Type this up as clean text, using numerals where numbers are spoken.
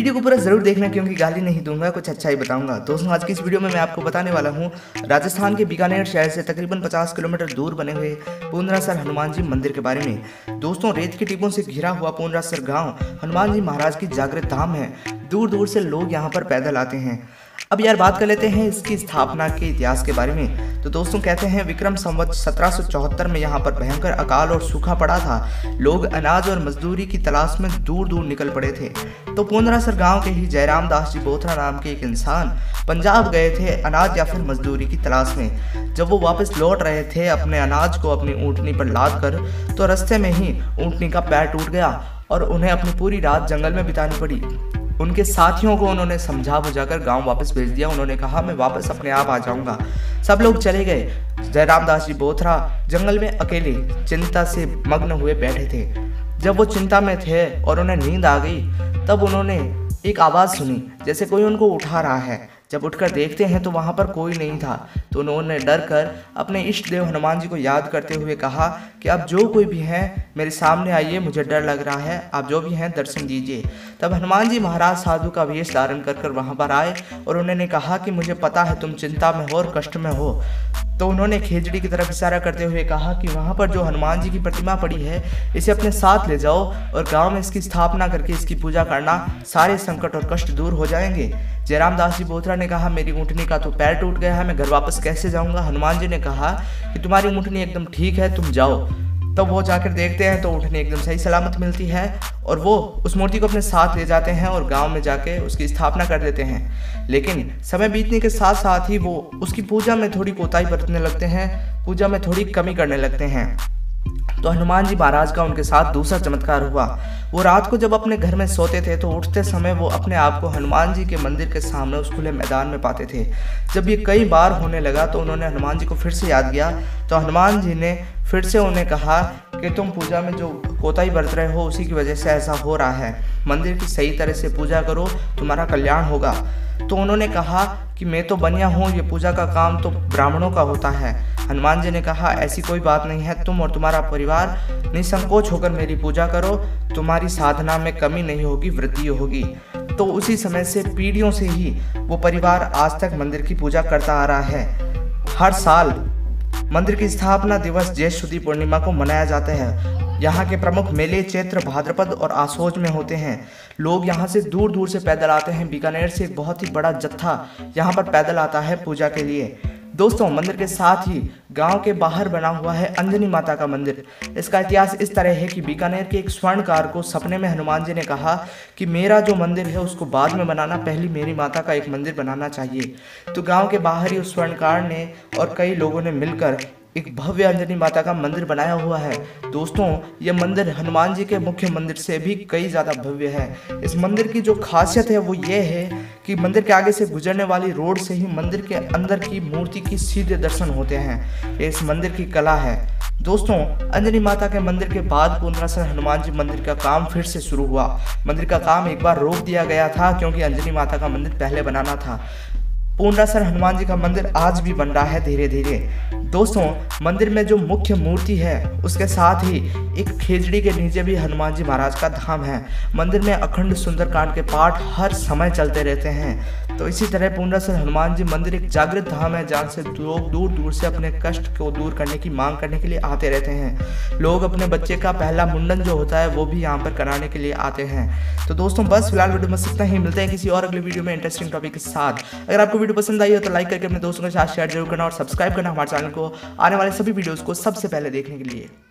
Video को पूरा जरूर देखना क्योंकि गाली नहीं दूंगा, कुछ अच्छा ही बताऊंगा। दोस्तों आज की इस वीडियो में मैं आपको बताने वाला हूं राजस्थान के बीकानेर शहर से तकरीबन 50 किलोमीटर दूर बने हुए पूर्णासर हनुमान जी मंदिर के बारे में। दोस्तों रेत की टिब्बों से घिरा हुआ पूर्णासर गांव हनुमान जी महाराज की जागृत धाम है। दूर दूर से लोग यहाँ पर पैदल आते हैं। अब यार बात कर लेते हैं इसकी स्थापना के इतिहास के बारे में। तो दोस्तों कहते हैं विक्रम संवत 1774 में यहाँ पर भयंकर अकाल और सूखा पड़ा था। लोग अनाज और मजदूरी की तलाश में दूर दूर निकल पड़े थे। तो पूर्णासर गांव के ही जयराम दास जी बोथरा नाम के एक इंसान पंजाब गए थे अनाज या फिर मजदूरी की तलाश में। जब वो वापस लौट रहे थे अपने अनाज को अपनी ऊँटनी पर लाद कर, तो रास्ते में ही ऊँटनी का पैर टूट गया और उन्हें अपनी पूरी रात जंगल में बितानी पड़ी। उनके साथियों को उन्होंने समझा बुझाकर गांव वापस भेज दिया। उन्होंने कहा मैं वापस अपने आप आ जाऊंगा। सब लोग चले गए। जयराम दास जी बोथरा जंगल में अकेले चिंता से मग्न हुए बैठे थे। जब वो चिंता में थे और उन्हें नींद आ गई, तब उन्होंने एक आवाज़ सुनी जैसे कोई उनको उठा रहा है। जब उठकर देखते हैं तो वहाँ पर कोई नहीं था। तो उन्होंने डर कर अपने इष्ट देव हनुमान जी को याद करते हुए कहा कि आप जो कोई भी हैं मेरे सामने आइए, मुझे डर लग रहा है, आप जो भी हैं दर्शन दीजिए। तब हनुमान जी महाराज साधु का वेश धारण कर वहाँ पर आए और उन्होंने कहा कि मुझे पता है तुम चिंता में हो और कष्ट में हो। तो उन्होंने खेजड़ी की तरफ इशारा करते हुए कहा कि वहाँ पर जो हनुमान जी की प्रतिमा पड़ी है इसे अपने साथ ले जाओ और गांव में इसकी स्थापना करके इसकी पूजा करना, सारे संकट और कष्ट दूर हो जाएंगे। जयराम दास जी बोथरा ने कहा मेरी ऊँटनी का तो पैर टूट गया है, मैं घर वापस कैसे जाऊँगा। हनुमान जी ने कहा कि तुम्हारी ऊँटनी एकदम ठीक है, तुम जाओ। तब वो जाकर देखते हैं तो ऊँटनी एकदम सही सलामत मिलती है और वो उस मूर्ति को अपने साथ ले जाते हैं और गांव में जाके उसकी स्थापना कर देते हैं। लेकिन समय बीतने के साथ साथ ही वो उसकी पूजा में थोड़ी कोताही बरतने लगते हैं, पूजा में थोड़ी कमी करने लगते हैं। तो हनुमान जी महाराज का उनके साथ दूसरा चमत्कार हुआ। वो रात को जब अपने घर में सोते थे तो उठते समय वो अपने आप को हनुमान जी के मंदिर के सामने उस खुले मैदान में पाते थे। जब ये कई बार होने लगा तो उन्होंने हनुमान जी को फिर से याद किया। तो हनुमान जी ने फिर से उन्हें कहा कि तुम पूजा में जो कोताही बरत रहे हो उसी की वजह से ऐसा हो रहा है, मंदिर की सही तरह से पूजा करो, तुम्हारा कल्याण होगा। तो उन्होंने कहा कि मैं तो बनिया हूँ, ये पूजा का काम तो ब्राह्मणों का होता है। हनुमान जी ने कहा ऐसी कोई बात नहीं है, तुम और तुम्हारा परिवार निसंकोच होकर मेरी पूजा करो, तुम्हारी साधना में कमी नहीं होगी, वृद्धि होगी। तो उसी समय से पीढ़ियों से ही वो परिवार आज तक मंदिर की पूजा करता आ रहा है। हर साल मंदिर की स्थापना दिवस ज्येष्ठ शुद्धि पूर्णिमा को मनाया जाता है। यहाँ के प्रमुख मेले चैत्र, भाद्रपद और आसोज में होते हैं। लोग यहाँ से दूर दूर से पैदल आते हैं। बीकानेर से एक बहुत ही बड़ा जत्था यहाँ पर पैदल आता है पूजा के लिए। दोस्तों मंदिर के साथ ही गांव के बाहर बना हुआ है अंजनी माता का मंदिर। इसका इतिहास इस तरह है कि बीकानेर के एक स्वर्णकार को सपने में हनुमान जी ने कहा कि मेरा जो मंदिर है उसको बाद में बनाना, पहले मेरी माता का एक मंदिर बनाना चाहिए। तो गांव के बाहर ही उस स्वर्णकार ने और कई लोगों ने मिलकर एक भव्य अंजनी माता का मंदिर बनाया हुआ है। दोस्तों ये मंदिर हनुमान जी के मुख्य मंदिर से भी कई ज़्यादा भव्य है। इस मंदिर की जो खासियत है वो ये है कि मंदिर के आगे से गुजरने वाली रोड से ही मंदिर के अंदर की मूर्ति की सीधे दर्शन होते हैं। ये इस मंदिर की कला है। दोस्तों अंजनी माता के मंदिर के बाद पूर्णासर हनुमान जी मंदिर का काम फिर से शुरू हुआ। मंदिर का काम एक बार रोक दिया गया था क्योंकि अंजनी माता का मंदिर पहले बनाना था। पूर्णासर हनुमान जी का मंदिर आज भी बन रहा है धीरे धीरे। दोस्तों मंदिर में जो मुख्य मूर्ति है उसके साथ ही एक खेजड़ी के नीचे भी हनुमान जी महाराज का धाम है। मंदिर में अखंड सुंदरकांड के पाठ हर समय चलते रहते हैं। तो इसी तरह पूर्णासर हनुमान जी मंदिर एक जागृत धाम है जहाँ से लोग दूर दूर से अपने कष्ट को दूर करने की मांग करने के लिए आते रहते हैं। लोग अपने बच्चे का पहला मुंडन जो होता है वो भी यहाँ पर कराने के लिए आते हैं। तो दोस्तों बस फिलहाल वीडियो में इतना ही, मिलते हैं किसी और अगले वीडियो में इंटरेस्टिंग टॉपिक के साथ। अगर आपको वीडियो पसंद आई हो तो लाइक करके अपने दोस्तों के साथ शेयर जरूर करना और सब्सक्राइब करना हमारे चैनल को आने वाले सभी वीडियोस को सबसे पहले देखने के लिए।